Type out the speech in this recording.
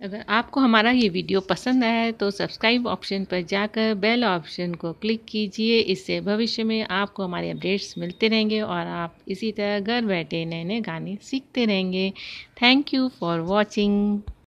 अगर आपको हमारा ये वीडियो पसंद आया है तो सब्सक्राइब ऑप्शन पर जाकर बेल ऑप्शन को क्लिक कीजिए। इससे भविष्य में आपको हमारे अपडेट्स मिलते रहेंगे और आप इसी तरह घर बैठे नए नए गाने सीखते रहेंगे। Thank you for watching.